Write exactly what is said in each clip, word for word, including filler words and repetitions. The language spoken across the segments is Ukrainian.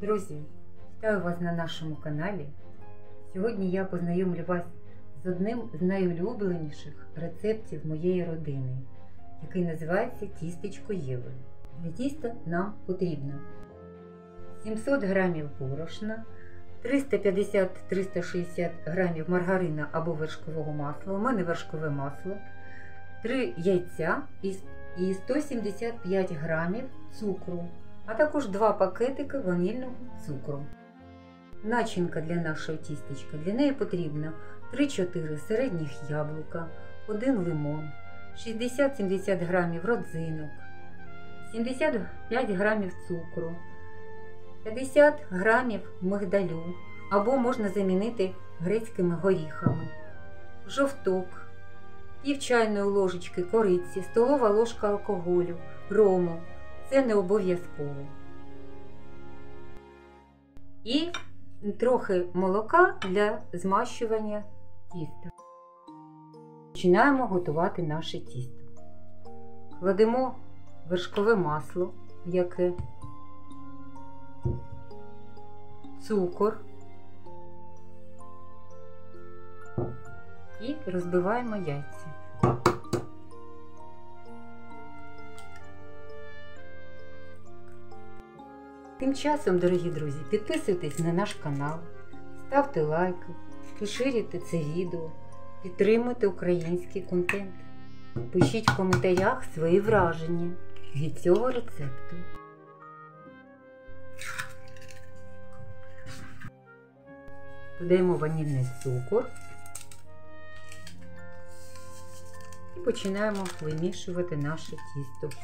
Друзі, вітаю вас на нашому каналі. Сьогодні я познайомлю вас з одним з найулюбленіших рецептів моєї родини, який називається тістечко Єви. Для тіста нам потрібно сімсот грамів борошна, триста п'ятдесят - триста шістдесят грамів маргарина або вершкового масла, у мене вершкове масло, три яйця і сто сімдесят п'ять грамів цукру, а також два пакетики ванільного цукру. Начинка для нашого тістечка. Для неї потрібно три-чотири середніх яблука, один лимон, шістдесят - сімдесят грамів родзинок, сімдесят п'ять грамів цукру, п'ятдесят грамів мигдалю, або можна замінити грецькими горіхами, жовток, пів чайної ложечки кориці, столова ложка алкоголю, рому. Це не обов'язково. І трохи молока для змащування тіста. Починаємо готувати наше тісто. Кладемо вершкове масло м'яке, цукор і розбиваємо яйця. Тим часом, дорогі друзі, підписуйтесь на наш канал, ставте лайки, поширюйте це відео, підтримуйте український контент. Пишіть в коментарях свої враження від цього рецепту. Додаємо ванільний цукор і починаємо вимішувати наше тісто.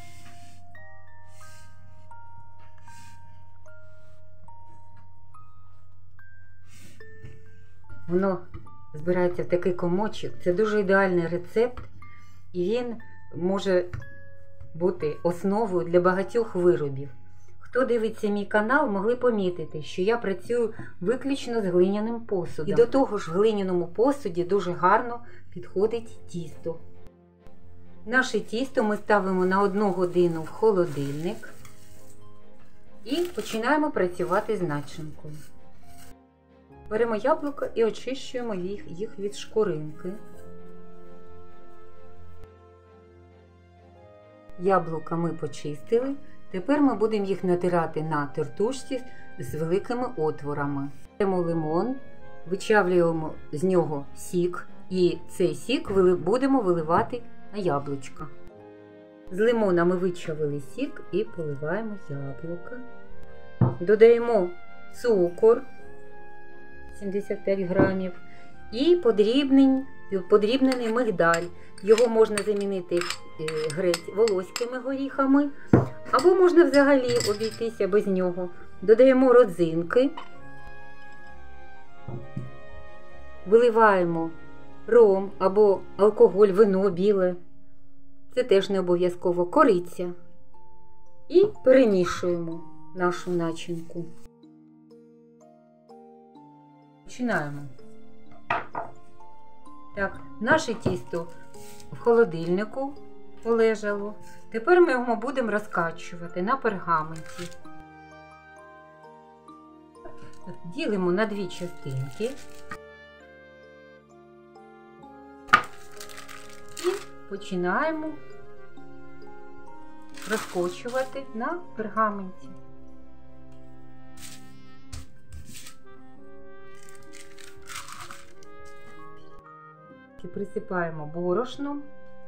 Воно збирається в такий комочок. Це дуже ідеальний рецепт, і він може бути основою для багатьох виробів. Хто дивиться мій канал, могли помітити, що я працюю виключно з глиняним посудом. І до того ж в глиняному посуді дуже гарно підходить тісто. Наше тісто ми ставимо на одну годину в холодильник і починаємо працювати з начинкою. Беремо яблука і очищуємо їх, їх від шкуринки. Яблука ми почистили. Тепер ми будемо їх натирати на тертушці з великими отворами. Беремо лимон, вичавлюємо з нього сік, і цей сік будемо виливати на яблучка. З лимона ми вичавили сік і поливаємо яблука. Додаємо цукор сімдесят п'ять грамів і подрібнений, подрібнений мигдаль. Його можна замінити грець волоськими горіхами, або можна взагалі обійтися без нього. Додаємо родзинки, виливаємо ром або алкоголь, вино біле, це теж не обов'язково, кориця, і перемішуємо нашу начинку. Починаємо. Так, наше тісто в холодильнику полежало. Тепер ми його будемо розкачувати на пергаменті. Ділимо на дві частинки і починаємо розкочувати на пергаменті. Присипаємо борошном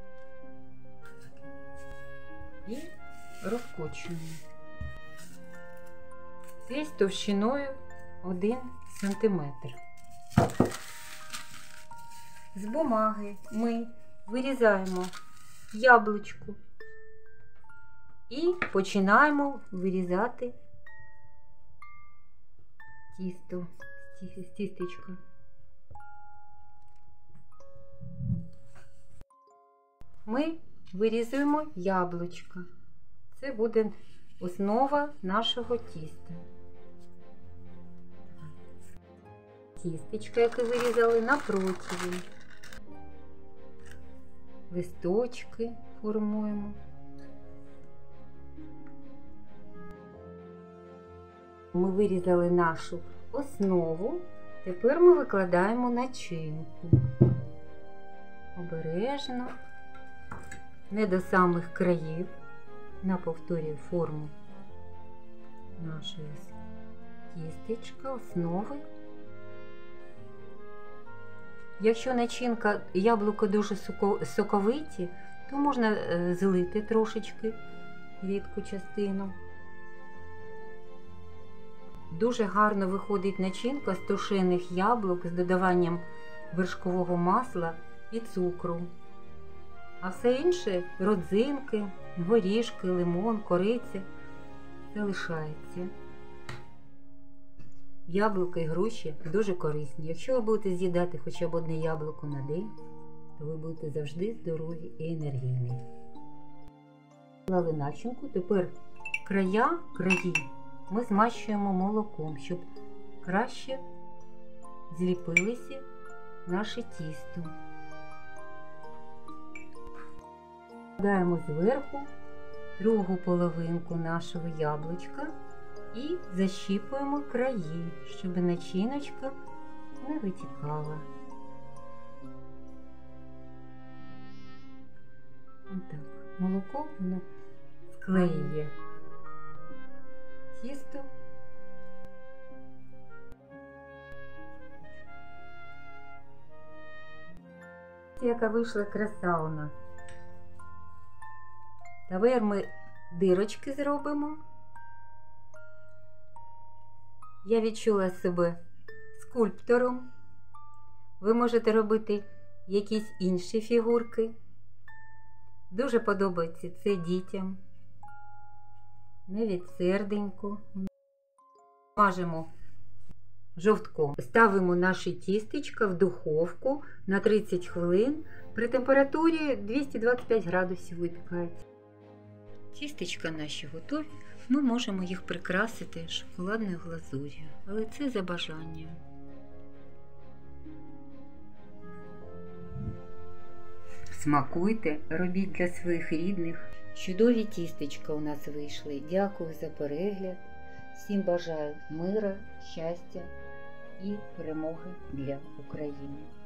і розкочуємо. Десь товщиною один сантиметр. З бумаги ми вирізаємо яблучко і починаємо вирізати тісто з тістечка. Ми вирізуємо яблучко. Це буде основа нашого тіста. Тістечко, яке вирізали, на противень. Листочки формуємо. Ми вирізали нашу основу. Тепер ми викладаємо начинку. Обережно, не до самих країв. Вона повторює форму нашої тістечка, основи. Якщо начинка, яблуко дуже соковиті, то можна злити трошечки рідку частину. Дуже гарно виходить начинка з тушених яблук з додаванням вершкового масла і цукру. А все інше – родзинки, горішки, лимон, кориця – залишається. Яблука і груші дуже корисні. Якщо ви будете з'їдати хоча б одне яблуко на день, то ви будете завжди здорові і енергійні. Дали начинку, тепер края, краї ми змащуємо молоком, щоб краще зліпилися наше тісто. Додаємо зверху другу половинку нашого яблучка і защіпуємо краї, щоб начиночка не витікала. Отак. Молоко воно склеює тісто. Яка вийшла краса у нас. Тепер ми дирочки зробимо. Я відчула себе скульптором. Ви можете робити якісь інші фігурки. Дуже подобається це дітям. Навіть серденько. Смажимо жовтком. Ставимо наше тістечко в духовку на тридцять хвилин. При температурі двісті двадцять п'ять градусів випікається. Тістечка наші готові. Ми можемо їх прикрасити шоколадною глазур'ю, але це за бажанням. Смакуйте, робіть для своїх рідних. Чудові тістечка у нас вийшли. Дякую за перегляд. Всім бажаю мира, щастя і перемоги для України.